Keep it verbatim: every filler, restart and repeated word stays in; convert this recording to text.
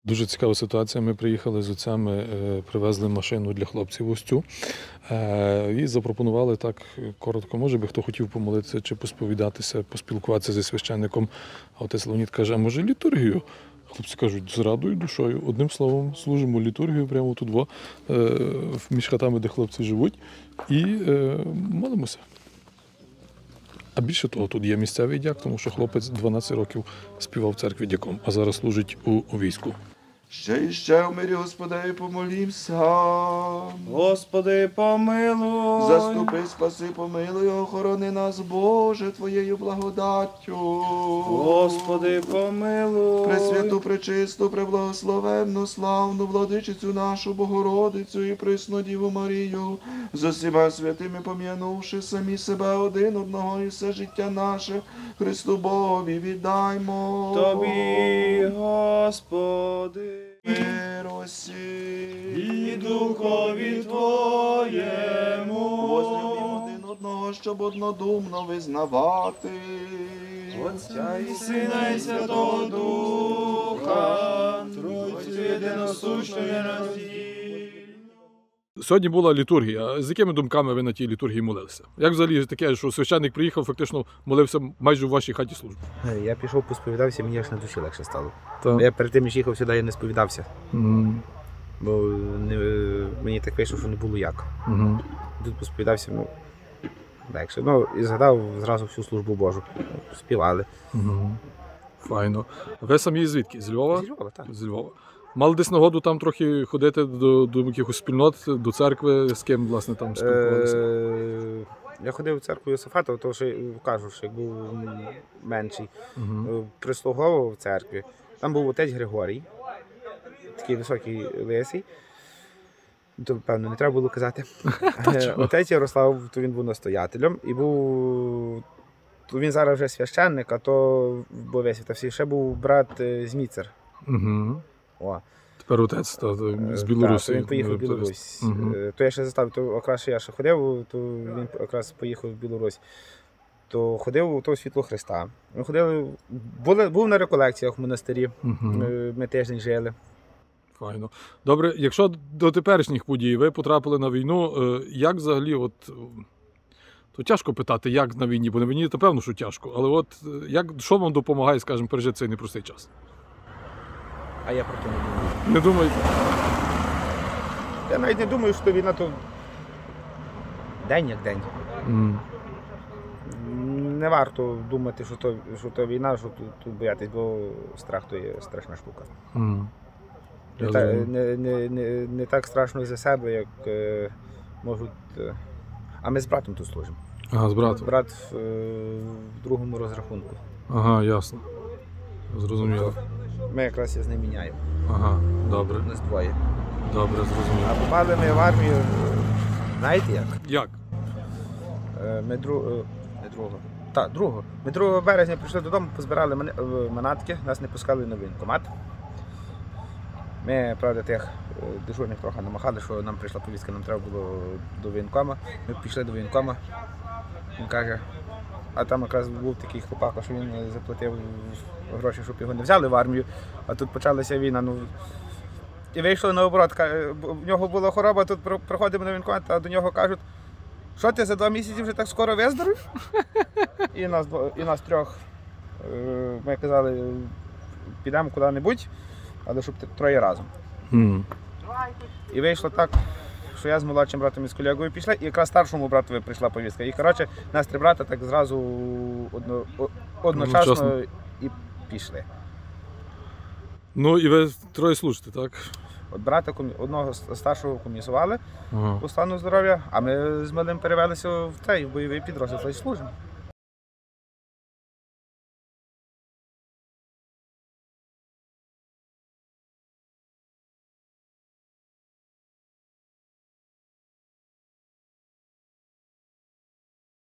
Дуже цікава ситуація. Ми приїхали з отцями, привезли машину для хлопців ось цю. І запропонували так коротко, може би хто хотів помолитися чи посповідатися, поспілкуватися зі священником. А отець Леонід каже, а може літургію? Хлопці кажуть, з радою душою. Одним словом, служимо літургію прямо тут, во, між хатами, де хлопці живуть, і молимося. А більше того, тут є місцевий дяк, тому що хлопець дванадцять років співав в церкві дяком, а зараз служить у, у війську. Ще і ще в мирі, Господи, помолімся. Господи, помилуй. Заступи, спаси, помилуй, охорони нас, Боже, Твоєю благодаттю. Господи, помилуй. Пресвяту, пречисту, преблагословенну, славну владичицю нашу Богородицю і пресну Діву Марію, з усіма святими пом'янувши самі себе один одного і все життя наше, Христу Богові віддаймо. Тобі, Господи, Миросі і Духові Твоєму. возлюбімо один одного, щоб однодумно визнавати. Отця і Сина, і Святого Духа, Тройцю єдиносущну і нероздільну. Сьогодні була літургія. З якими думками ви на тій літургії молилися? Як взагалі таке, що священник приїхав, фактично молився майже у вашій хаті служби? Я пішов, посповідався, мені аж на душі легше стало. Так. Я перед тим, як їхав сюди, я не сповідався. Mm. Бо не, мені так вийшло, що не було як. Mm. Тут посповідався, ну, легше. Ну, і згадав зразу всю службу Божу. Співали. Mm. Файно. Ви самі звідки? З Львова? З Львова, так. З Львова. Мали десь нагоду там трохи ходити до, до якихось спільнот, до церкви, з ким, власне, там спілкувалися? Е, Я ходив в церкву Йосафата, тому що, кажу, що як був менший, Mm. прислуговував в церкві. Там був отець Григорій, такий високий лисий. То, певно, не треба було казати. Отець Ярослав, то він був настоятелем і був, то він зараз вже священник, а то, бо весь всі, ще був брат е, Зміцер. Угу. О. Тепер отець та, та, з Так, Білорусі. то він поїхав в Білорусь. Угу. Е, То я ще застав, то якраз ще я ще ходив, то він якраз поїхав в Білорусь. То ходив у того світло Христа. Ми ходили, були, був на реколекціях в монастирі, Угу. ми, ми тиждень жили. Файно. Добре, якщо до теперішніх подій ви потрапили на війну, е, як взагалі, от, е, то тяжко питати, як на війні, бо на війні, то певно, що тяжко, але от е, як, що вам допомагає, скажімо, пережити цей непростий час? А я про то не думаю. Не думаєте? Я навіть не думаю, що війна то день як день. Mm. Не варто думати, що то, що то війна, що тут, тут боятись, бо страх то є страшна штука. Mm. Не, та, не, не, не, не так страшно і за себе, як е, можуть. Е, а ми з братом тут служимо. Ага, з братом. Брат в, е, в другому розрахунку. Ага, ясно. Зрозуміло. Ми якраз із ним міняємо. Ага, добре. Нас двоє. Добре, зрозуміло. А попали ми в армію, знаєте як? Як? Е, Ми дру... е, не другого. Так, другого. Ми другого березня прийшли додому, позбирали мани- е, манатки, нас не пускали на воєнкомат. Ми, правда, тих е, дежурних трохи намахали, що нам прийшла повістка, нам треба було до воєнкома. Ми пішли до воєнкома. Він каже, а там якраз був такий хлопак, що він заплатив гроші, щоб його не взяли в армію, а тут почалася війна. Ну, і вийшли наоборот, ка- бо в нього була хвороба, тут про- проходимо на воєнкомат, а до нього кажуть, що ти за два місяці вже так скоро виздоровів? І нас, дво- і нас трьох, е, ми казали, підемо куди-небудь, але щоб т- троє разом. Mm. І вийшло так, що я з молодшим братом і з колегою пішли, і якраз старшому братові прийшла повістка. І, коротше, нас три брата так зразу одно, о- одночасно Одночасно. і пішли. Ну і ви троє служите, так? От брата комі- одного с- старшого комісували Ага. по стану здоров'я, а ми з малим перевелися в цей в бойовий підрозділ та й служимо.